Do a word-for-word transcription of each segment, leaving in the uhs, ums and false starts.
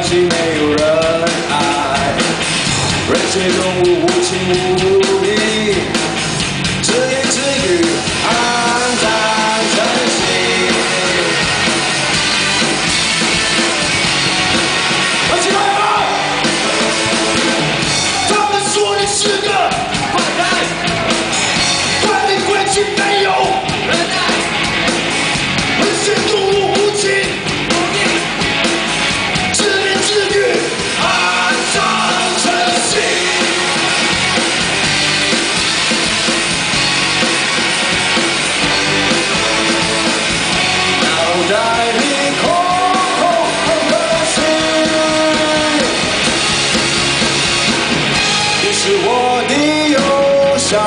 情没有人爱，人水动物无情无义，自言自语，暗淡真心。而起来吧！他们说你是个坏蛋，怪里怪气没有人爱，人水动物无情。 是我的忧伤，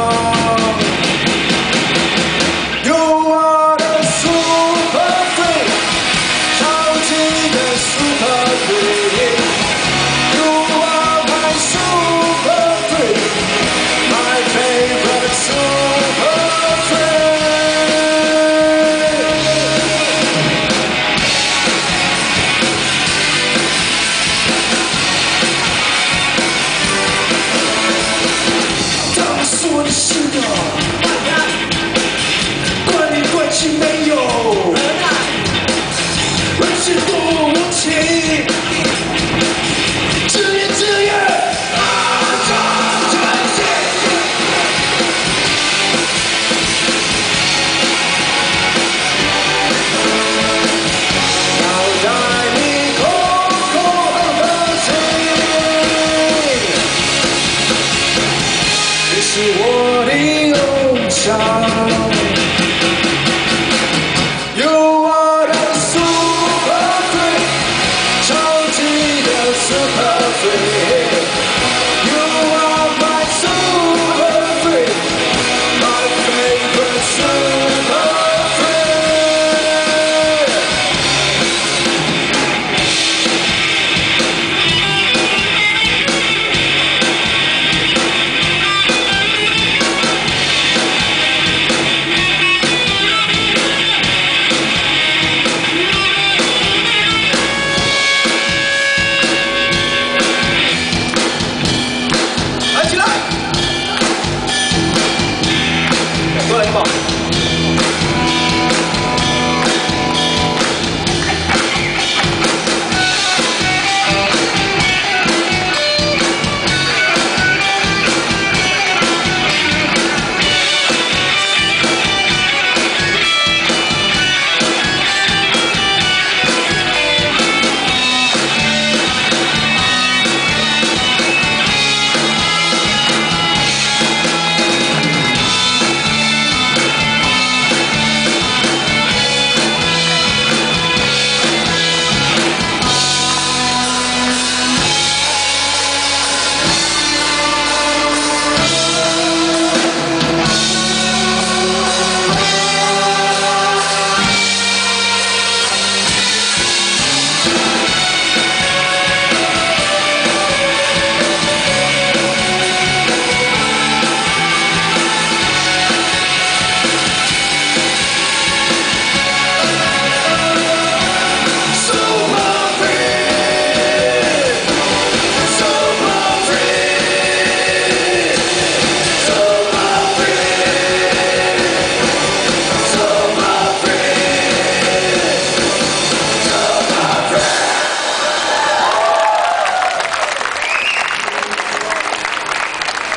有我的 Superfreak， 超级的 Superfreak， 有我 my Superfreak， my favorite Superfreak。说你是个坏蛋，怪里怪气没有人爱，人是动物无情，自言自语，暗藏真心。脑袋里空空的心。 是我的忧伤，有我的 Superfreak， 超级的 Superfreak， 有我 my Superfreak， my favorite Superfreak。过来一把。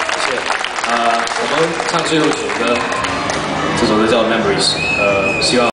呃，我们唱最后一首歌，这首歌叫《Memories》，呃，希望。